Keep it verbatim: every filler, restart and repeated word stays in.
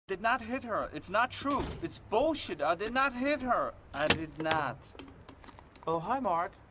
did not hit her. It's not true. It's bullshit. I did not hit her. I did not. Oh, hi, Mark.